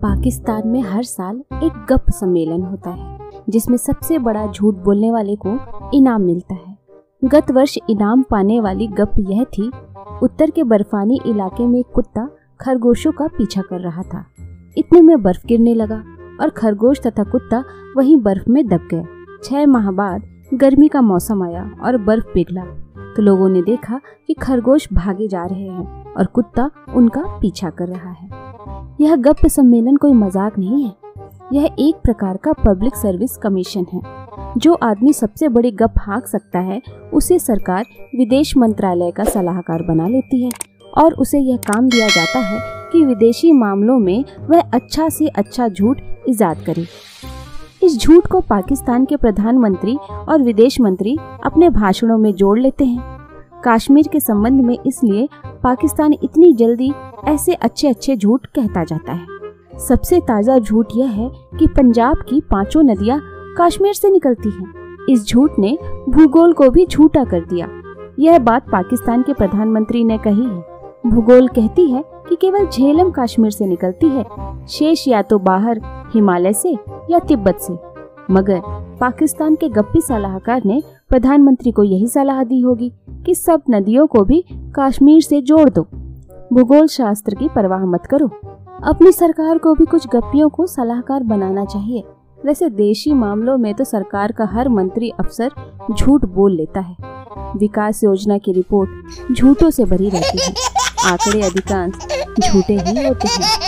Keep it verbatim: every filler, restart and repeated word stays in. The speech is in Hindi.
पाकिस्तान में हर साल एक गप सम्मेलन होता है जिसमें सबसे बड़ा झूठ बोलने वाले को इनाम मिलता है। गत वर्ष इनाम पाने वाली गप यह थी, उत्तर के बर्फानी इलाके में एक कुत्ता खरगोशों का पीछा कर रहा था। इतने में बर्फ गिरने लगा और खरगोश तथा कुत्ता वहीं बर्फ में दब गए। छह माह बाद गर्मी का मौसम आया और बर्फ पिघला तो लोगों ने देखा कि खरगोश भागे जा रहे हैं और कुत्ता उनका पीछा कर रहा है। यह गप सम्मेलन कोई मजाक नहीं है, यह एक प्रकार का पब्लिक सर्विस कमीशन है। जो आदमी सबसे बड़ी गप हाँक सकता है उसे सरकार विदेश मंत्रालय का सलाहकार बना लेती है और उसे यह काम दिया जाता है कि विदेशी मामलों में वह अच्छा से अच्छा झूठ इजाद करे। इस झूठ को पाकिस्तान के प्रधानमंत्री और विदेश मंत्री अपने भाषणों में जोड़ लेते हैं। कश्मीर के संबंध में इसलिए पाकिस्तान इतनी जल्दी ऐसे अच्छे अच्छे झूठ कहता जाता है। सबसे ताज़ा झूठ यह है कि पंजाब की पांचों नदियां कश्मीर से निकलती हैं। इस झूठ ने भूगोल को भी झूठा कर दिया। यह बात पाकिस्तान के प्रधानमंत्री ने कही है। भूगोल कहती है कि केवल झेलम कश्मीर से निकलती है, शेष या तो बाहर हिमालय से या तिब्बत से। मगर पाकिस्तान के गप्पी सलाहकार ने प्रधानमंत्री को यही सलाह दी होगी कि सब नदियों को भी कश्मीर से जोड़ दो। भूगोल शास्त्र की परवाह मत करो। अपनी सरकार को भी कुछ गप्पियों को सलाहकार बनाना चाहिए। वैसे देशी मामलों में तो सरकार का हर मंत्री अफसर झूठ बोल लेता है। विकास योजना की रिपोर्ट झूठों से भरी रहती है। आंकड़े अधिकांश झूठे ही होते हैं।